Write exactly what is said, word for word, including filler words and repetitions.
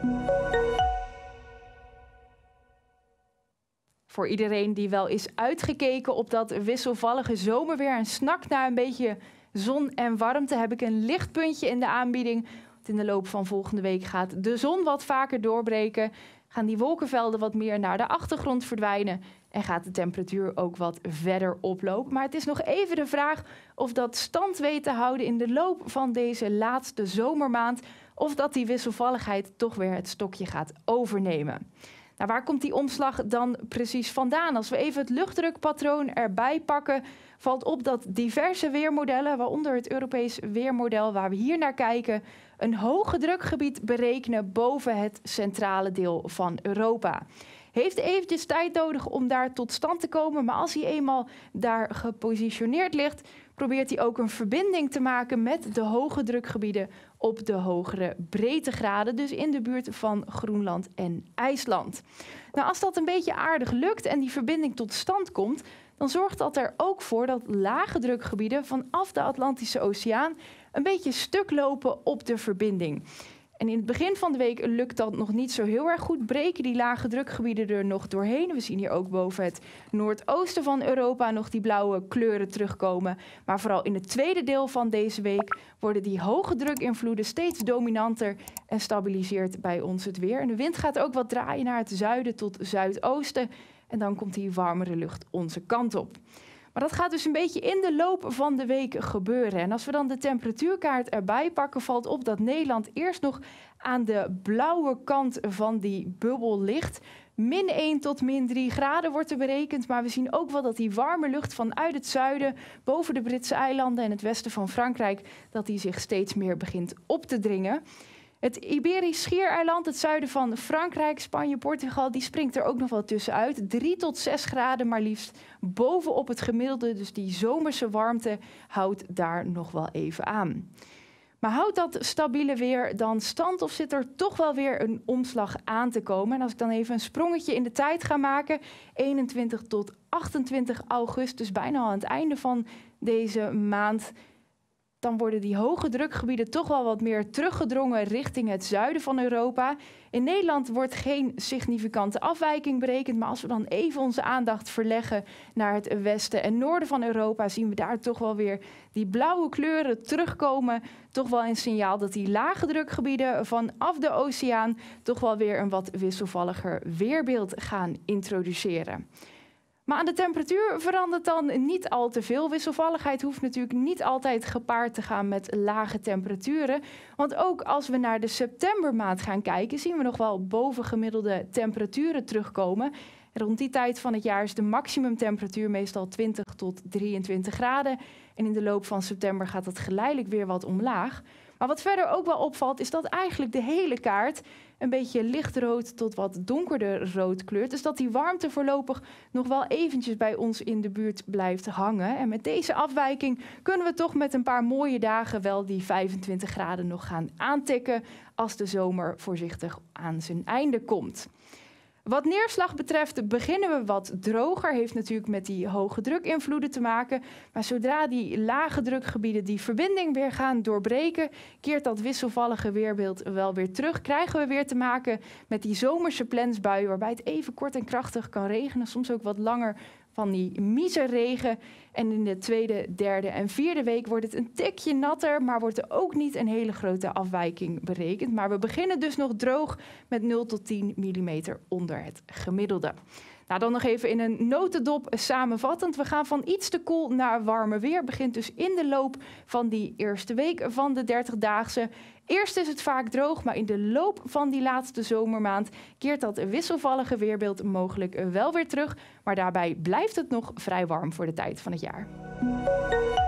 Voor iedereen die wel is uitgekeken op dat wisselvallige zomerweer en snakt naar een beetje zon en warmte, heb ik een lichtpuntje in de aanbieding. Want in de loop van volgende week gaat de zon wat vaker doorbreken, gaan die wolkenvelden wat meer naar de achtergrond verdwijnen en gaat de temperatuur ook wat verder oplopen. Maar het is nog even de vraag of dat stand weet te houden in de loop van deze laatste zomermaand, of dat die wisselvalligheid toch weer het stokje gaat overnemen. Nou, waar komt die omslag dan precies vandaan? Als we even het luchtdrukpatroon erbij pakken, valt op dat diverse weermodellen, waaronder het Europees weermodel waar we hier naar kijken, een hoge drukgebied berekenen boven het centrale deel van Europa. Heeft eventjes tijd nodig om daar tot stand te komen, maar als hij eenmaal daar gepositioneerd ligt, probeert hij ook een verbinding te maken met de hoge drukgebieden op de hogere breedtegraden, dus in de buurt van Groenland en IJsland. Nou, als dat een beetje aardig lukt en die verbinding tot stand komt, dan zorgt dat er ook voor dat lage drukgebieden vanaf de Atlantische Oceaan een beetje stuk lopen op de verbinding. En in het begin van de week lukt dat nog niet zo heel erg goed. Breken die lage drukgebieden er nog doorheen. We zien hier ook boven het noordoosten van Europa nog die blauwe kleuren terugkomen. Maar vooral in het tweede deel van deze week worden die hoge drukinvloeden steeds dominanter en stabiliseert bij ons het weer. En de wind gaat ook wat draaien naar het zuiden tot zuidoosten. En dan komt die warmere lucht onze kant op. Maar dat gaat dus een beetje in de loop van de week gebeuren. En als we dan de temperatuurkaart erbij pakken, valt op dat Nederland eerst nog aan de blauwe kant van die bubbel ligt. min één tot min drie graden wordt er berekend. Maar we zien ook wel dat die warme lucht vanuit het zuiden, boven de Britse eilanden en het westen van Frankrijk, dat die zich steeds meer begint op te dringen. Het Iberisch Schiereiland, het zuiden van Frankrijk, Spanje, Portugal, die springt er ook nog wel tussenuit. drie tot zes graden maar liefst bovenop het gemiddelde. Dus die zomerse warmte houdt daar nog wel even aan. Maar houdt dat stabiele weer dan stand of zit er toch wel weer een omslag aan te komen? En als ik dan even een sprongetje in de tijd ga maken, eenentwintig tot achtentwintig augustus, bijna al aan het einde van deze maand, dan worden die hoge drukgebieden toch wel wat meer teruggedrongen richting het zuiden van Europa. In Nederland wordt geen significante afwijking berekend, maar als we dan even onze aandacht verleggen naar het westen en noorden van Europa, zien we daar toch wel weer die blauwe kleuren terugkomen. Toch wel een signaal dat die lage drukgebieden vanaf de oceaan toch wel weer een wat wisselvalliger weerbeeld gaan introduceren. Maar aan de temperatuur verandert dan niet al te veel. Wisselvalligheid hoeft natuurlijk niet altijd gepaard te gaan met lage temperaturen. Want ook als we naar de septembermaand gaan kijken, zien we nog wel bovengemiddelde temperaturen terugkomen. Rond die tijd van het jaar is de maximumtemperatuur meestal twintig tot drieëntwintig graden. En in de loop van september gaat dat geleidelijk weer wat omlaag. Maar wat verder ook wel opvalt, is dat eigenlijk de hele kaart een beetje lichtrood tot wat donkerder rood kleurt. Dus dat die warmte voorlopig nog wel eventjes bij ons in de buurt blijft hangen. En met deze afwijking kunnen we toch met een paar mooie dagen wel die vijfentwintig graden nog gaan aantikken als de zomer voorzichtig aan zijn einde komt. Wat neerslag betreft beginnen we wat droger. Heeft natuurlijk met die hoge drukinvloeden te maken. Maar zodra die lage drukgebieden die verbinding weer gaan doorbreken, keert dat wisselvallige weerbeeld wel weer terug. Krijgen we weer te maken met die zomerse plensbuien, waarbij het even kort en krachtig kan regenen. Soms ook wat langer van die miseregen. En in de tweede, derde en vierde week wordt het een tikje natter, maar wordt er ook niet een hele grote afwijking berekend. Maar we beginnen dus nog droog met nul tot tien millimeter onder het gemiddelde. Nou, dan nog even in een notendop samenvattend. We gaan van iets te koel naar warmer weer. Begint dus in de loop van die eerste week van de dertigdaagse. Eerst is het vaak droog, maar in de loop van die laatste zomermaand keert dat wisselvallige weerbeeld mogelijk wel weer terug. Maar daarbij blijft het nog vrij warm voor de tijd van het jaar.